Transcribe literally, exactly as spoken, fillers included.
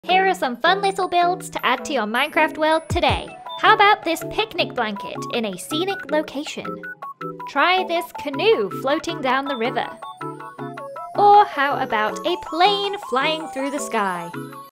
Here are some fun little builds to add to your Minecraft world today. How about this picnic blanket in a scenic location? Try this canoe floating down the river. Or how about a plane flying through the sky?